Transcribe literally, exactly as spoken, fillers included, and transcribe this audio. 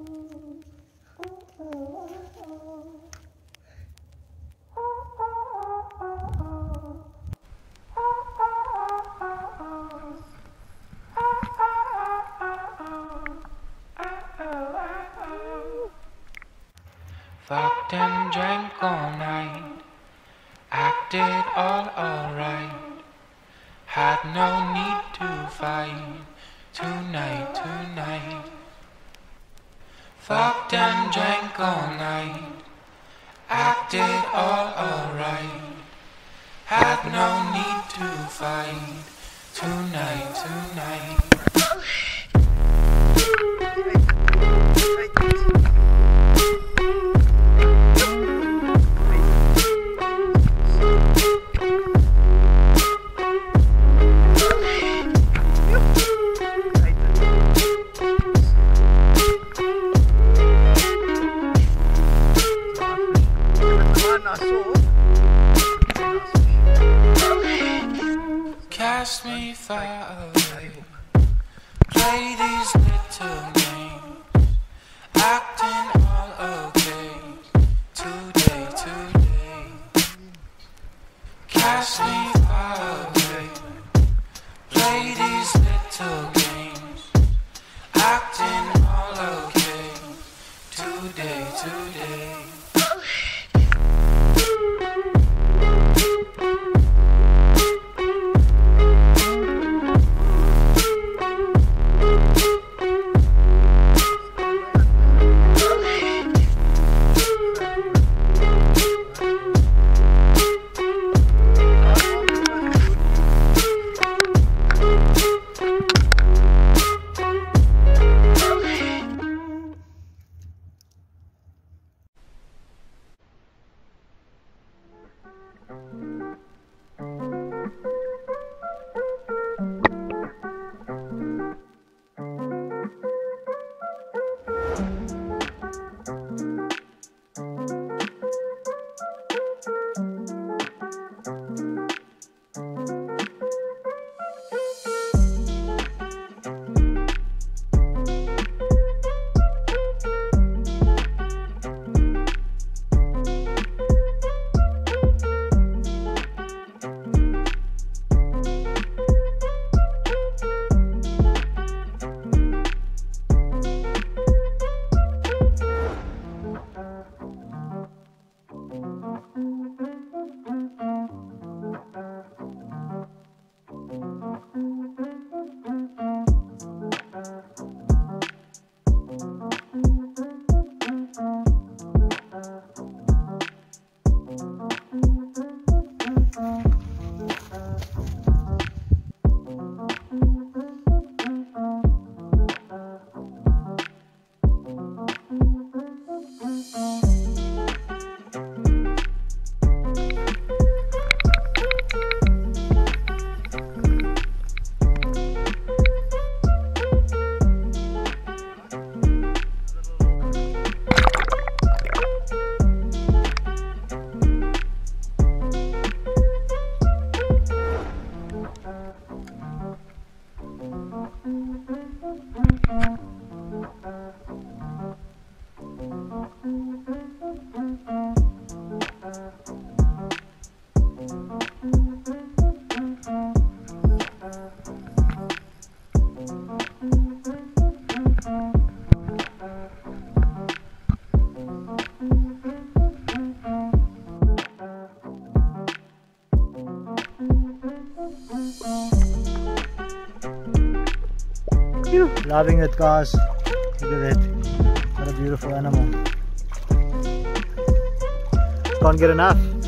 Fucked and drank all night, acted all alright, had no need to fight tonight, tonight. Fucked and drank all night, acted all alright, had no need to fight tonight, tonight. Cast me far away, play these little games, acting all okay, today, today. Cast me far away, play these little games, acting all okay, today, today. Loving it, guys. Look at that. What a beautiful animal. Can't get enough.